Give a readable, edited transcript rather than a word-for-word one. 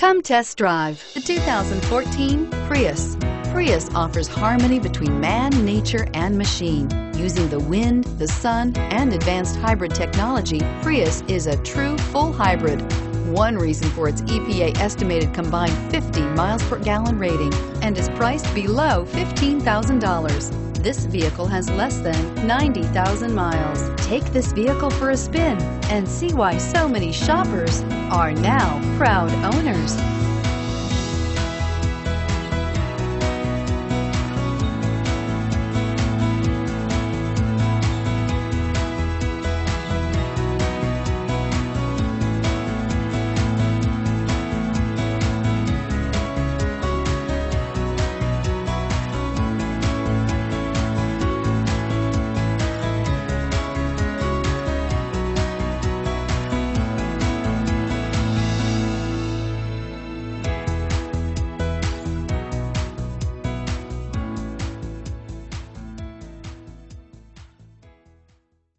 Come test drive the 2014 Prius. Prius offers harmony between man, nature, and machine. Using the wind, the sun, and advanced hybrid technology, Prius is a true full hybrid. One reason for its EPA estimated combined 50 miles per gallon rating and is priced below $15,000. This vehicle has less than 90,000 miles. Take this vehicle for a spin and see why so many shoppers are now proud owners.